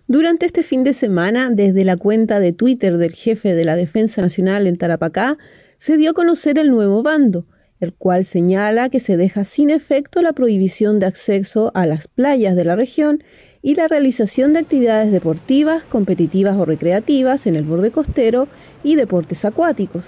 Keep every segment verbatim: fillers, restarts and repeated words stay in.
Durante este fin de semana, desde la cuenta de Twitter del jefe de la Defensa Nacional en Tarapacá, se dio a conocer el nuevo bando, el cual señala que se deja sin efecto la prohibición de acceso a las playas de la región y la realización de actividades deportivas, competitivas o recreativas en el borde costero y deportes acuáticos.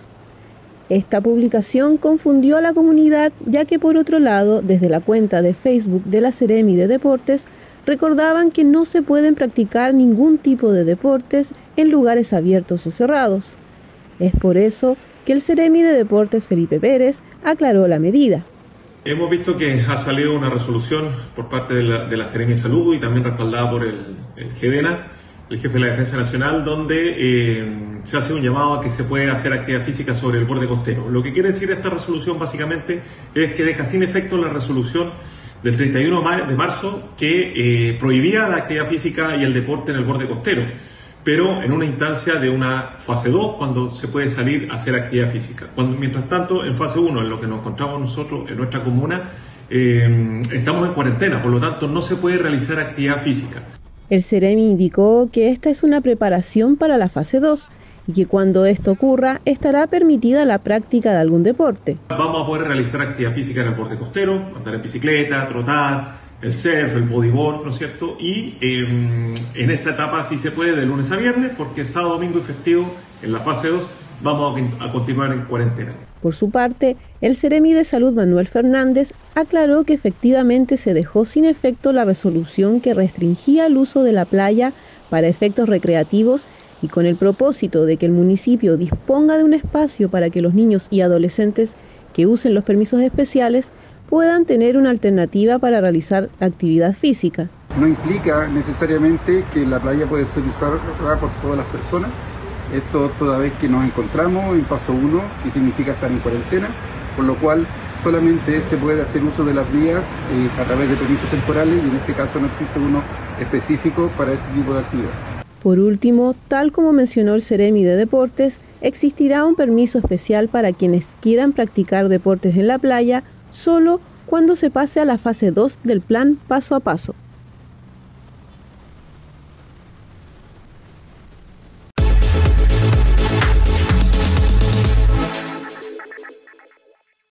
Esta publicación confundió a la comunidad, ya que por otro lado, desde la cuenta de Facebook de la Seremi de Deportes, recordaban que no se pueden practicar ningún tipo de deportes en lugares abiertos o cerrados. Es por eso que el Seremi de Deportes, Felipe Pérez, aclaró la medida. Hemos visto que ha salido una resolución por parte de la, de la Seremi de Salud y también respaldada por el, el GEDENA, el jefe de la Defensa Nacional, donde eh, se hace un llamado a que se puede hacer actividad física sobre el borde costero. Lo que quiere decir esta resolución básicamente es que deja sin efecto la resolución del treinta y uno de marzo que eh, prohibía la actividad física y el deporte en el borde costero, pero en una instancia de una fase dos, cuando se puede salir a hacer actividad física. Cuando, mientras tanto, en fase uno, en lo que nos encontramos nosotros en nuestra comuna, eh, estamos en cuarentena, por lo tanto no se puede realizar actividad física. El Seremi indicó que esta es una preparación para la fase dos y que cuando esto ocurra estará permitida la práctica de algún deporte. Vamos a poder realizar actividad física en el borde costero, andar en bicicleta, trotar, el surf, el bodyboard, ¿no es cierto? Y eh, en esta etapa sí se puede de lunes a viernes, porque sábado, domingo y festivo en la fase dos vamos a, a continuar en cuarentena. Por su parte, el Seremi de Salud Manuel Fernández aclaró que efectivamente se dejó sin efecto la resolución que restringía el uso de la playa para efectos recreativos y con el propósito de que el municipio disponga de un espacio para que los niños y adolescentes que usen los permisos especiales puedan tener una alternativa para realizar actividad física. No implica necesariamente que la playa puede ser usada por todas las personas. Esto toda vez que nos encontramos en paso uno, que significa estar en cuarentena, por lo cual solamente se puede hacer uso de las vías eh, a través de permisos temporales y en este caso no existe uno específico para este tipo de actividad. Por último, tal como mencionó el Seremi de Deportes, existirá un permiso especial para quienes quieran practicar deportes en la playa solo cuando se pase a la fase dos del plan paso a paso.